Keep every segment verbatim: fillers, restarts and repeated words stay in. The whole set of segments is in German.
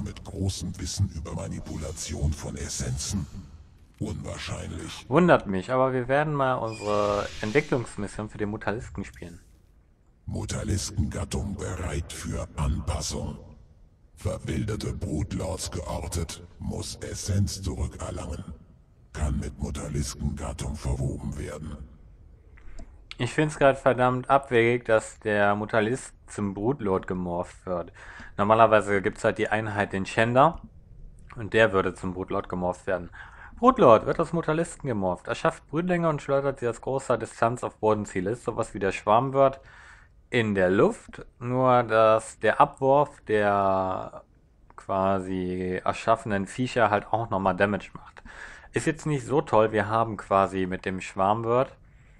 Terraner mit großem Wissen über Manipulation von Essenzen? Unwahrscheinlich. Wundert mich, aber wir werden mal unsere Entwicklungsmission für den Mutalisken spielen. Mutaliskengattung bereit für Anpassung. Verwilderte Brutlords geortet, muss Essenz zurückerlangen. Kann mit Mutaliskengattung verwoben werden. Ich finde es gerade verdammt abwegig, dass der Mutalist zum Brutlord gemorpht wird. Normalerweise gibt es halt die Einheit den Schänder und der würde zum Brutlord gemorpht werden. Brutlord wird aus Mutalisten gemorpht. Er schafft Brütlinge und schleudert sie aus großer Distanz auf Bodenziele. Ist sowas wie der Schwarm wird in der Luft, nur dass der Abwurf der quasi erschaffenen Viecher halt auch nochmal Damage macht. Ist jetzt nicht so toll, wir haben quasi mit dem Schwarmwirt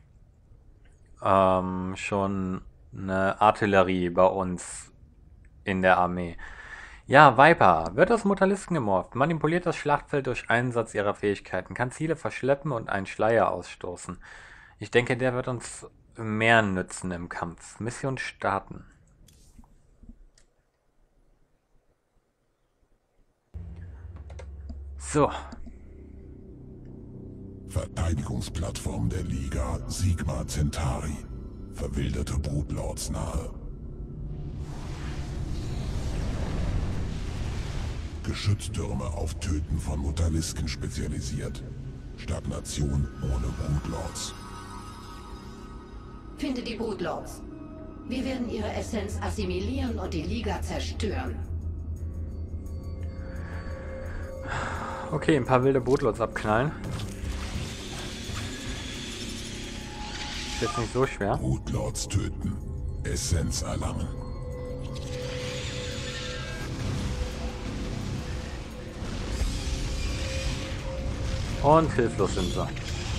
ähm, schon eine Artillerie bei uns in der Armee. Ja, Viper wird aus Mutalisten gemorpht, manipuliert das Schlachtfeld durch Einsatz ihrer Fähigkeiten, kann Ziele verschleppen und einen Schleier ausstoßen. Ich denke, der wird uns mehr nützen im Kampf. Mission starten. So. Verteidigungsplattform der Liga Sigma Centauri. Verwilderte Brutlords nahe. Geschütztürme auf Töten von Mutalisken spezialisiert. Stagnation ohne Brutlords. Finde die Brutlords. Wir werden ihre Essenz assimilieren und die Liga zerstören. Okay, ein paar wilde Brutlords abknallen. Ist jetzt nicht so schwer. Brutlords töten. Essenz erlangen. Und hilflos sind sie.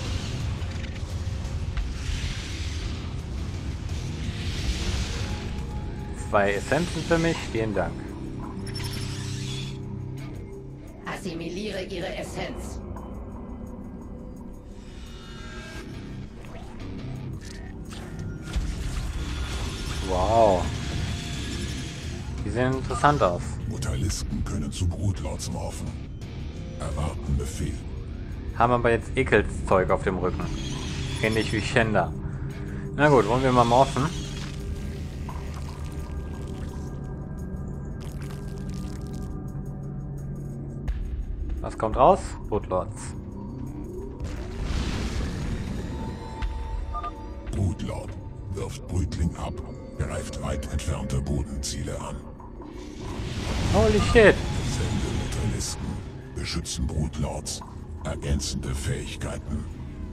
Zwei Essenzen für mich, vielen Dank. Assimiliere ihre Essenz. Wow. Die sehen interessant aus. Mutalisken können zu Brutlords morphen. Erwarten Befehl. Haben aber jetzt Ekelszeug auf dem Rücken. Ähnlich wie Schänder. Na gut, wollen wir mal morphen? Was kommt raus? Brutlords. Brutlord wirft Brütling ab, greift weit entfernte Bodenziele an. Holy shit! Sende Mutalisten, beschützen Brutlords, ergänzende Fähigkeiten.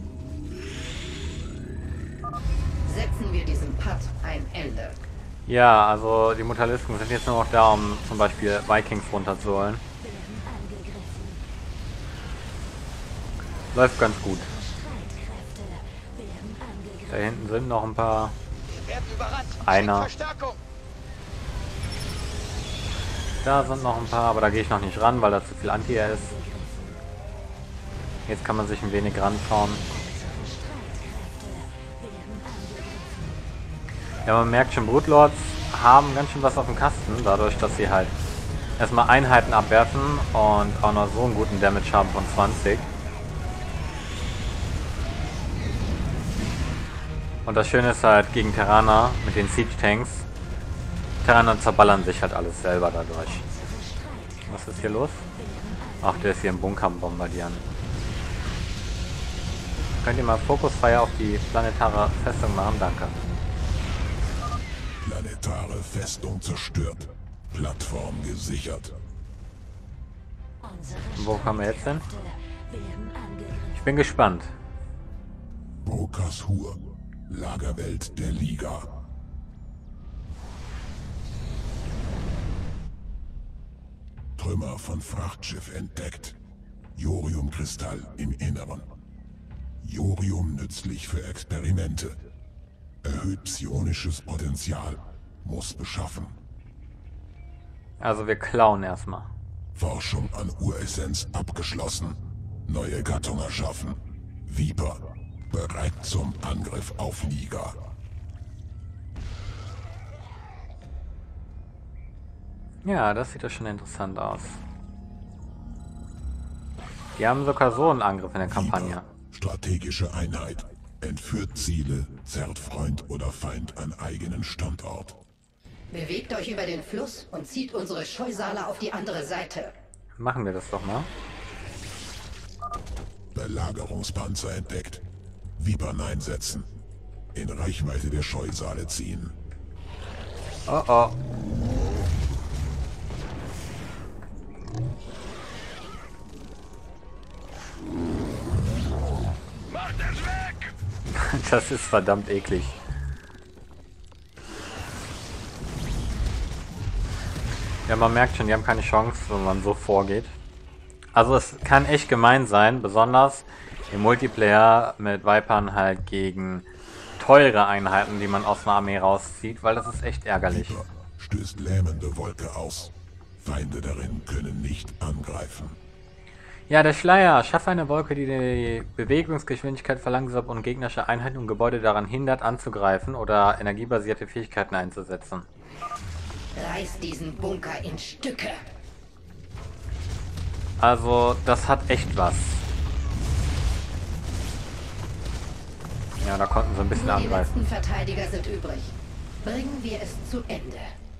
Setzen wir diesem Patt ein Ende. Ja, also die Mutalisten sind jetzt nur noch da, um zum Beispiel Vikings runterzuholen. Läuft ganz gut. Da hinten sind noch ein paar. Einer. Da sind noch ein paar, aber da gehe ich noch nicht ran, weil da zu viel Anti-Air ist. Jetzt kann man sich ein wenig ranschauen. Ja, man merkt schon, Brutlords haben ganz schön was auf dem Kasten, dadurch, dass sie halt erstmal Einheiten abwerfen und auch noch so einen guten Damage haben von zwanzig. Und das Schöne ist halt gegen Terraner mit den Siege Tanks. Terraner zerballern sich halt alles selber dadurch. Was ist hier los? Ach, der ist hier im Bunker am Bombardieren. Könnt ihr mal Fokusfeuer auf die planetare Festung machen? Danke. Planetare Festung zerstört. Plattform gesichert. Und wo kommen wir jetzt hin? Ich bin gespannt. Brokashur. Lagerwelt der Liga. Trümmer von Frachtschiff entdeckt. Joriumkristall im Inneren. Jorium nützlich für Experimente. Erhöht psionisches Potenzial. Muss beschaffen. Also wir klauen erstmal. Forschung an Uressenz abgeschlossen. Neue Gattung erschaffen. Viper. Bereit zum Angriff auf Liga. Ja, das sieht doch schon interessant aus. Die haben sogar so einen Angriff in der Kampagne. Viper, strategische Einheit. Entführt Ziele, zerrt Freund oder Feind an eigenen Standort. Bewegt euch über den Fluss und zieht unsere Scheusale auf die andere Seite. Machen wir das doch mal. Belagerungspanzer entdeckt. Vipern einsetzen. In Reichweite der Scheusale ziehen. Oh oh. Mach das weg! Das ist verdammt eklig. Ja, man merkt schon, die haben keine Chance, wenn man so vorgeht. Also es kann echt gemein sein, besonders im Multiplayer mit Vipern halt gegen teure Einheiten, die man aus einer Armee rauszieht, weil das ist echt ärgerlich. Viper stößt lähmende Wolke aus. Feinde darin können nicht angreifen. Ja, der Schleier. Schaffe eine Wolke, die die Bewegungsgeschwindigkeit verlangsamt und gegnerische Einheiten und Gebäude daran hindert, anzugreifen oder energiebasierte Fähigkeiten einzusetzen. Reißt diesen Bunker in Stücke. Also, das hat echt was. Ja, da konnten sie ein bisschen Nur die angreifen. letzten Verteidiger sind übrig. Bringen wir es zu Ende.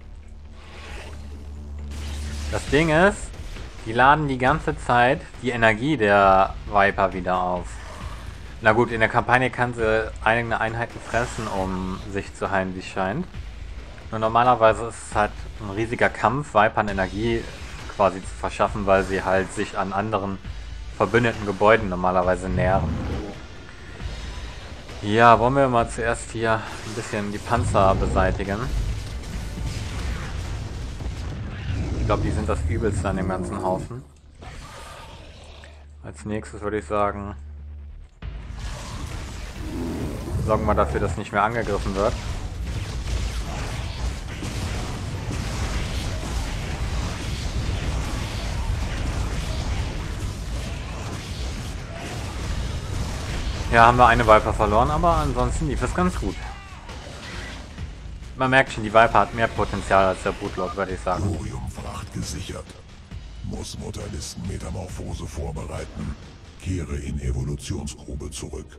Das Ding ist, die laden die ganze Zeit die Energie der Viper wieder auf. Na gut, in der Kampagne kann sie eigene Einheiten fressen, um sich zu heilen, wie es scheint. Nur normalerweise ist es halt ein riesiger Kampf, Vipern Energie quasi zu verschaffen, weil sie halt sich an anderen verbündeten Gebäuden normalerweise nähren. Ja, wollen wir mal zuerst hier ein bisschen die Panzer beseitigen. Ich glaube, die sind das Übelste an dem ganzen Haufen. Als nächstes würde ich sagen, sorgen wir dafür, dass nicht mehr angegriffen wird. Ja, haben wir eine Viper verloren, aber ansonsten lief es ganz gut. Man merkt schon, die Viper hat mehr Potenzial als der Brutlord, würde ich sagen. Thoriumfracht gesichert. Muss Mutalistenmetamorphose vorbereiten. Kehre in Evolutionsgrube zurück.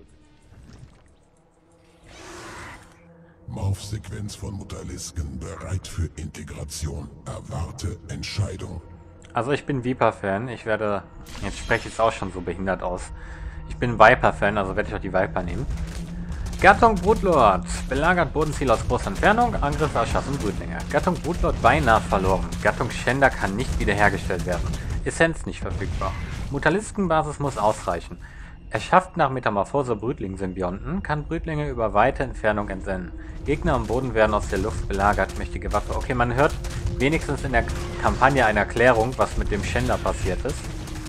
Morphsequenz von Mutalisken bereit für Integration. Erwarte Entscheidung. Also ich bin Viper-Fan. Ich werde... Jetzt spreche ich es auch schon so behindert aus. Ich bin Viper-Fan, also werde ich auch die Viper nehmen. Gattung Brutlord. Belagert Bodenziel aus großer Entfernung. Angriff erschaffen Brütlinge. Gattung Brutlord beinahe verloren. Gattung Schänder kann nicht wiederhergestellt werden. Essenz nicht verfügbar. Mutaliskenbasis muss ausreichen. Erschafft nach Metamorphose Brütling-Symbionten, kann Brütlinge über weite Entfernung entsenden. Gegner am Boden werden aus der Luft belagert. Mächtige Waffe. Okay, man hört wenigstens in der Kampagne eine Erklärung, was mit dem Schänder passiert ist.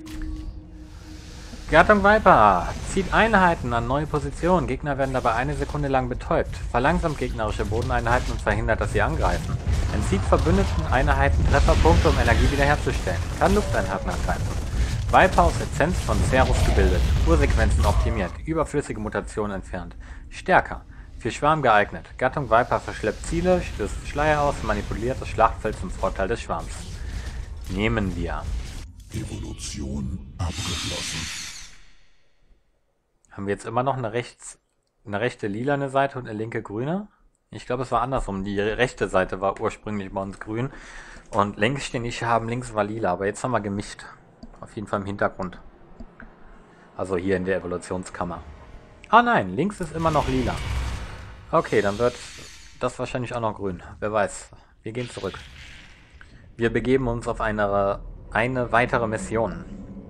Gattung Viper. Zieht Einheiten an neue Positionen. Gegner werden dabei eine Sekunde lang betäubt. Verlangsamt gegnerische Bodeneinheiten und verhindert, dass sie angreifen. Entzieht verbündeten Einheiten Trefferpunkte, um Energie wiederherzustellen. Kann Lufteinheiten angreifen. Viper aus Essenz von Cerus gebildet. Ursequenzen optimiert. Überflüssige Mutationen entfernt. Stärker. Für Schwarm geeignet. Gattung Viper verschleppt Ziele, stößt Schleier aus, manipuliert das Schlachtfeld zum Vorteil des Schwarms. Nehmen wir. Evolution abgeschlossen. Haben wir jetzt immer noch eine, rechts, eine rechte lilane Seite und eine linke grüne? Ich glaube, es war andersrum. Die rechte Seite war ursprünglich bei uns grün und links stehen die Scherben, links war lila. Aber jetzt haben wir gemischt. Auf jeden Fall im Hintergrund. Also hier in der Evolutionskammer. Ah nein, links ist immer noch lila. Okay, dann wird das wahrscheinlich auch noch grün. Wer weiß. Wir gehen zurück. Wir begeben uns auf eine, eine weitere Mission.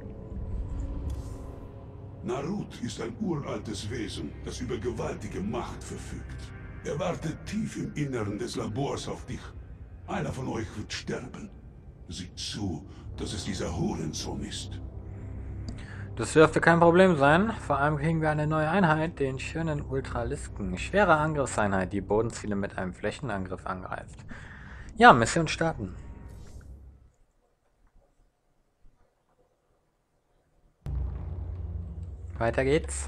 Narut ist ein uraltes Wesen, das über gewaltige Macht verfügt. Er wartet tief im Inneren des Labors auf dich. Einer von euch wird sterben. Sieh zu, dass es dieser Hurensohn ist. Das dürfte kein Problem sein. Vor allem kriegen wir eine neue Einheit, den schönen Ultralisken. Schwere Angriffseinheit, die Bodenziele mit einem Flächenangriff angreift. Ja, Mission starten. Weiter geht's.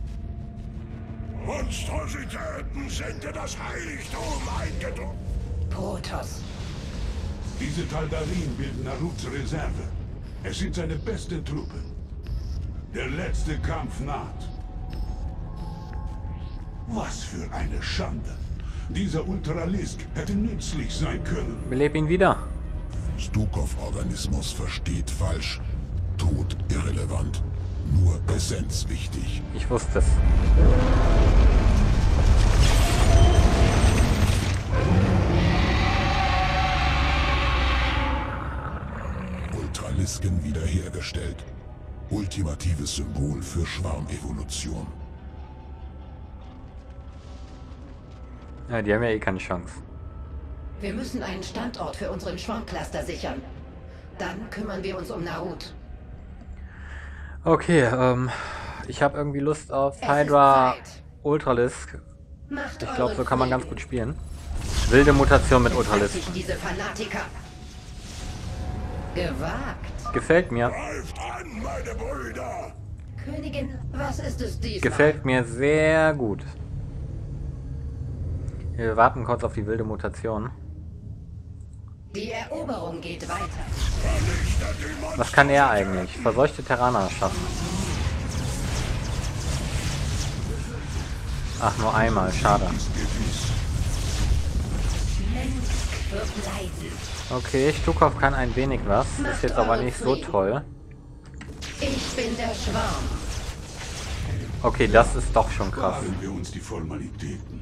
Monstrositäten sind in das Heiligtum eingedrungen. Protoss. Diese Taldarin bilden Naruts Reserve. Es sind seine beste Truppe. Der letzte Kampf naht. Was für eine Schande. Dieser Ultralisk hätte nützlich sein können. Beleb ihn wieder. Stukov-Organismus versteht falsch. Tod irrelevant. Nur Essenz wichtig. Ich wusste es. Ultralisken wiederhergestellt. Ultimatives Symbol für Schwarmevolution. Ja, die haben ja eh keine Chance. Wir müssen einen Standort für unseren Schwarmcluster sichern. Dann kümmern wir uns um Narut. Okay, ähm, ich habe irgendwie Lust auf Es Hydra ist Zeit. Ultralisk. Macht Ich glaube, so euren kann man ganz Frieden. gut spielen. Wilde Mutation mit Jetzt Ultralisk. sich diese Fanatiker. Gewagt. Gefällt mir. Greift an, meine Brüder! Königin, was ist es diesmal? Gefällt mir sehr gut. Wir warten kurz auf die wilde Mutation. Die Eroberung geht weiter. Was kann er eigentlich? Verseuchte Terraner schaffen. Ach, nur einmal. Schade. Mensch wird leiden. Okay, Stukov kann ein wenig was. Ist jetzt aber nicht so toll. Ich bin der Schwarm. Okay, das ist doch schon krass. Sparen wir uns die Formalitäten.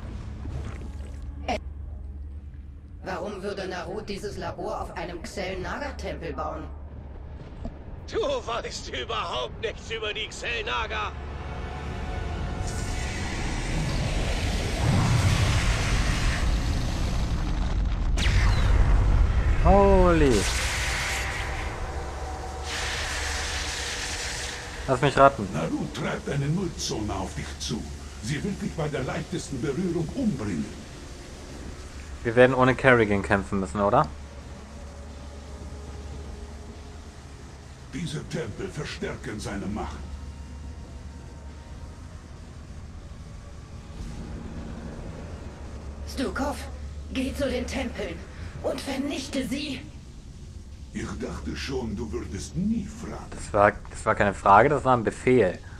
Warum würde Narut dieses Labor auf einem Xel-Naga-Tempel bauen? Du weißt überhaupt nichts über die Xel'Naga. Holy. Lass mich raten. Narut treibt eine Nullzone auf dich zu. Sie will dich bei der leichtesten Berührung umbringen. Wir werden ohne Kerrigan kämpfen müssen, oder? Diese Tempel verstärken seine Macht. Stukov, geh zu den Tempeln und vernichte sie. Ich dachte schon, du würdest nie fragen. Das war, das war keine Frage, das war ein Befehl.